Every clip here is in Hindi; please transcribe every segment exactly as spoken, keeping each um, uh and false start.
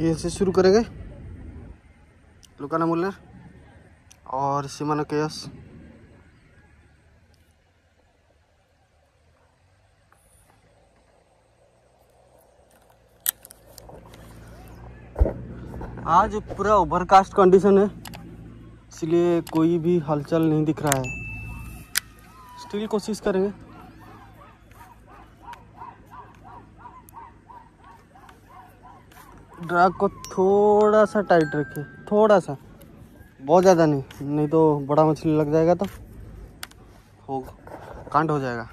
ये से शुरू करेंगे लुकाना मुल्लर और शिमानो काइस। आज पूरा ओवरकास्ट कंडीशन है, इसलिए कोई भी हलचल नहीं दिख रहा है। स्टिल कोशिश करेंगे। ड्रैग को थोड़ा सा टाइट रखिए, थोड़ा सा, बहुत ज़्यादा नहीं, नहीं तो बड़ा मछली लग जाएगा तो हो कांड हो जाएगा।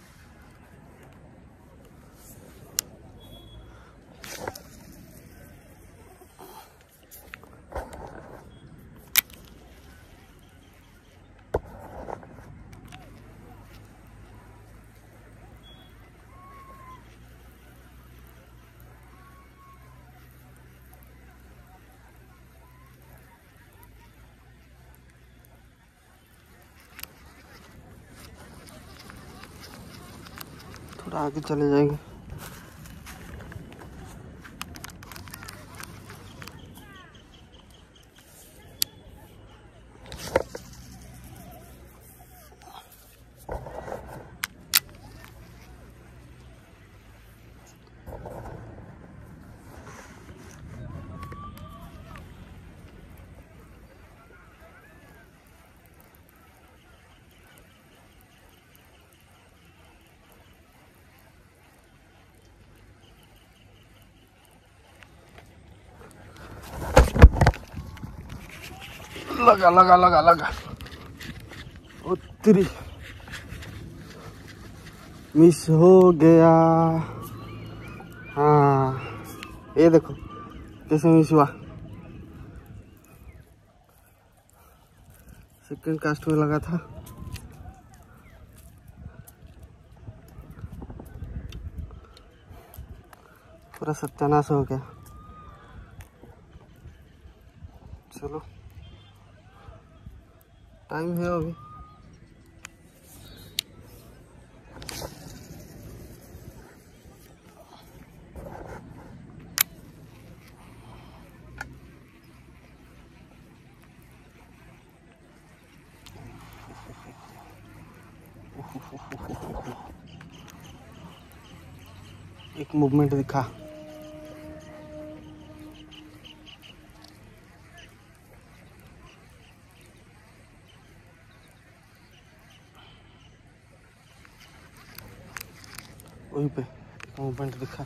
थोड़ा आगे चले जाएंगे। लगा लगा लगा लगा उत्तरी मिस हो गया। हाँ ये देखो कैसे मिस हुआ। सेकंड कास्ट में लगा था। पूरा सत्यानाश हो गया। चलो टाइम है अभी। एक मूवमेंट दिखा। वहीं पे एक मूवमेंट दिखा।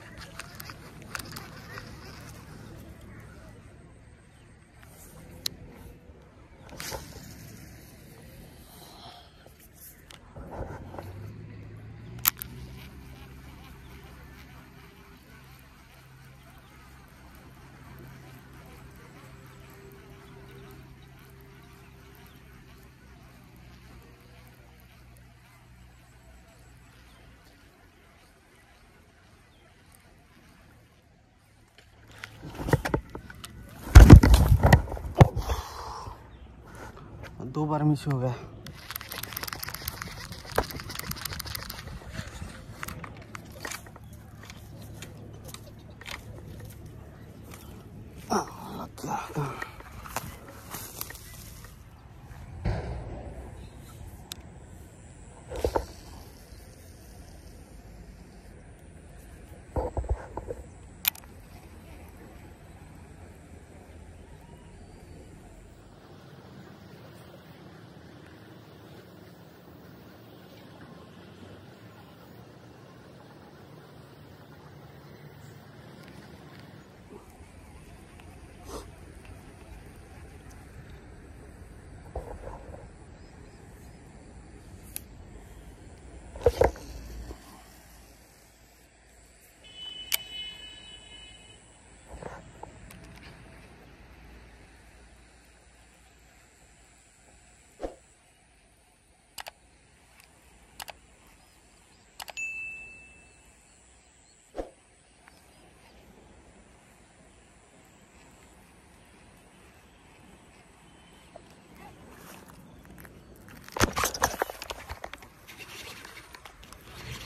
दो बार मिस हो गया।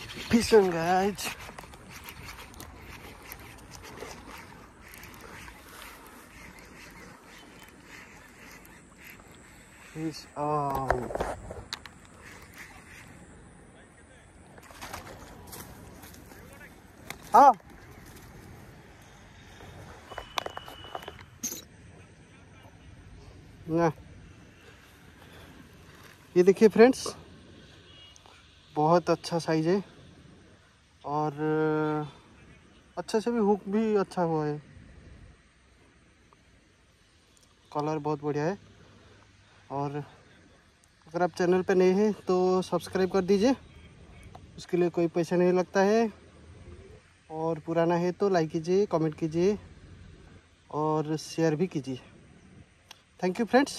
Fishing guys, fish. हाँ ना, ये देखिए फ्रेंड्स, बहुत अच्छा साइज है और अच्छे से भी हुक भी अच्छा हुआ है, कलर बहुत बढ़िया है। और अगर आप चैनल पे नए हैं तो सब्सक्राइब कर दीजिए, उसके लिए कोई पैसा नहीं लगता है। और पुराना है तो लाइक कीजिए, कमेंट कीजिए और शेयर भी कीजिए। Thank you friends.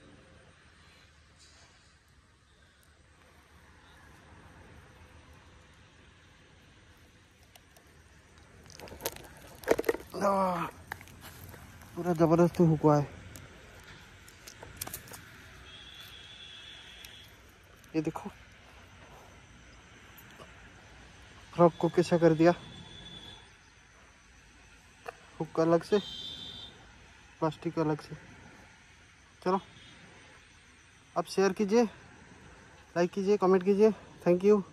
पूरा ज़बरदस्त हुआ है, ये देखो फ्रॉग को कैसा कर दिया, हुक अलग से, प्लास्टिक अलग से। चलो आप शेयर कीजिए, लाइक कीजिए, कमेंट कीजिए। Thank you.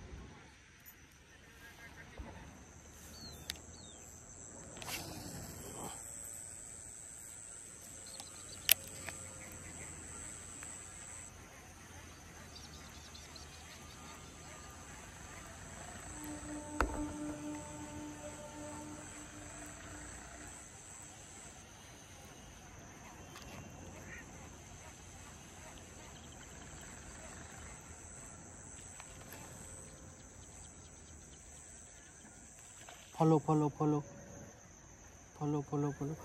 Follow follow follow follow follow follow.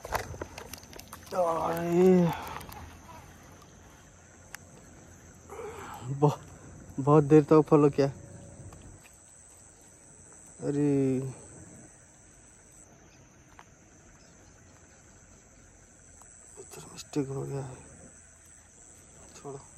बहुत बहुत देर तक फॉलो किया। अरे मिस्टेक हो गया है, छोड़ो।